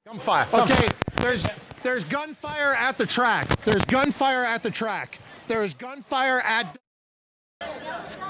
Gunfire. Okay, there's gunfire at the track. There's gunfire at the track. There's gunfire at...